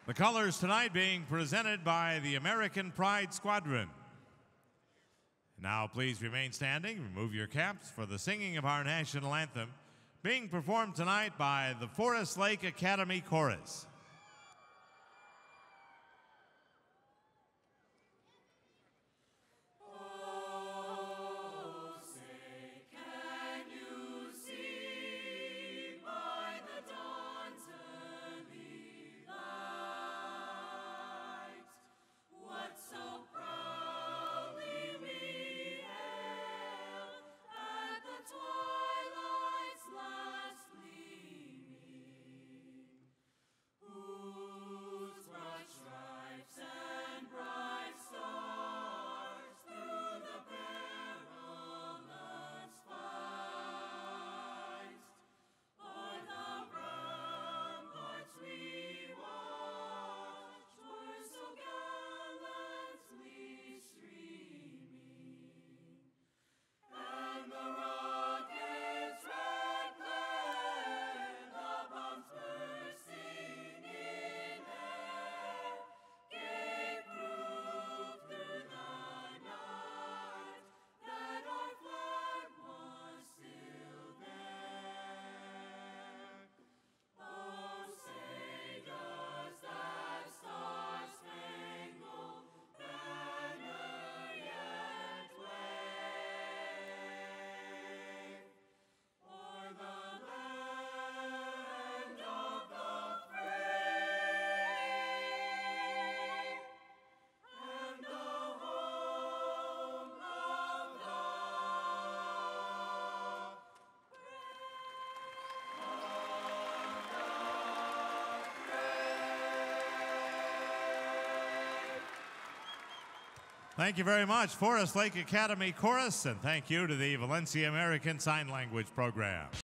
The colors tonight being presented by the American Pride Squadron. Now please remain standing, remove your caps for the singing of our national anthem, being performed tonight by the Forest Lake Academy Chorus. Thank you very much, Forest Lake Academy Chorus, and thank you to the Valencia American Sign Language Program.